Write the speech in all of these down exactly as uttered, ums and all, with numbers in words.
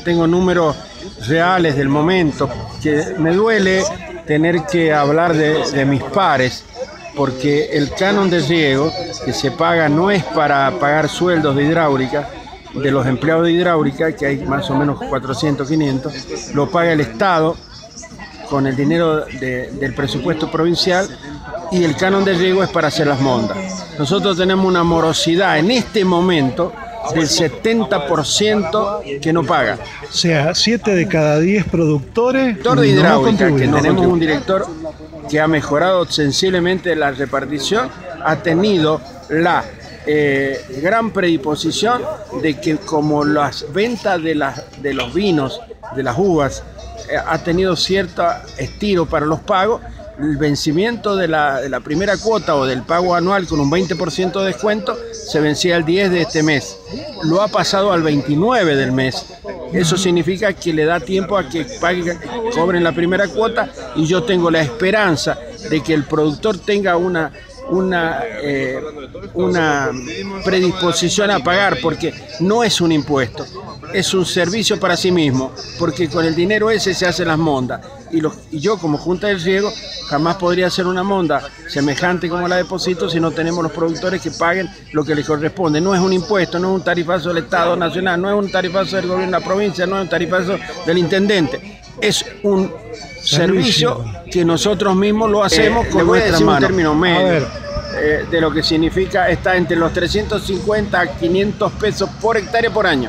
tengo números reales del momento, que me duele tener que hablar de, de mis pares, porque el canon de riego que se paga no es para pagar sueldos de hidráulica, de los empleados de hidráulica, que hay más o menos cuatrocientos, quinientos, lo paga el Estado con el dinero de, del presupuesto provincial, y el canon de riego es para hacer las mondas. Nosotros tenemos una morosidad en este momento del setenta por ciento que no paga. O sea, siete de cada diez productores. Director de hidráulica, no que no tenemos un director que ha mejorado sensiblemente la repartición, ha tenido la eh, gran predisposición de que, como las ventas de, las, de los vinos, de las uvas, eh, ha tenido cierto estiro para los pagos, el vencimiento de la, de la primera cuota o del pago anual con un veinte por ciento de descuento se vencía el diez de este mes. Lo ha pasado al veintinueve del mes. Eso significa que le da tiempo a que paguen, cobren la primera cuota, y yo tengo la esperanza de que el productor tenga una, una, eh, una predisposición a pagar, porque no es un impuesto, es un servicio para sí mismo, porque con el dinero ese se hacen las mondas. Y, los, y yo, como Junta del Riego, jamás podría hacer una monda semejante como la de Pocito si no tenemos los productores que paguen lo que les corresponde. No es un impuesto, no es un tarifazo del Estado Nacional, no es un tarifazo del gobierno de la provincia, no es un tarifazo del intendente. Es un servicio que nosotros mismos lo hacemos eh, con nuestras manos. Un término medio eh, de lo que significa, está entre los trescientos cincuenta a quinientos pesos por hectárea por año.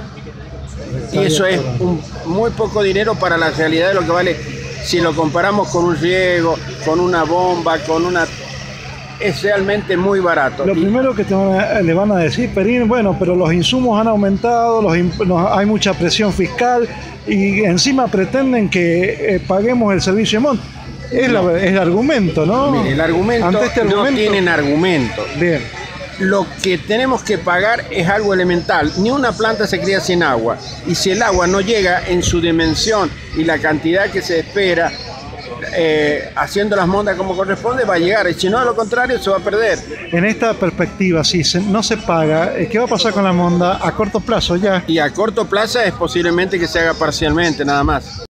Y eso es un, muy poco dinero para la realidad de lo que vale. Si lo comparamos con un riego, con una bomba, con una... es realmente muy barato. Lo primero que te van a, le van a decir, Perín, bueno, pero los insumos han aumentado, los, nos, hay mucha presión fiscal, y encima pretenden que eh, paguemos el servicio de monta. Es, no. la, es el argumento, ¿no? Mire, el argumento, Ante este argumento no tienen argumento. Bien. Lo que tenemos que pagar es algo elemental. Ni una planta se cría sin agua. Y si el agua no llega en su dimensión y la cantidad que se espera, eh, haciendo las mondas como corresponde, va a llegar. Y si no, a lo contrario, se va a perder. En esta perspectiva, si se, no se paga, ¿qué va a pasar con la monda a corto plazo ya? Y a corto plazo es posiblemente que se haga parcialmente, nada más.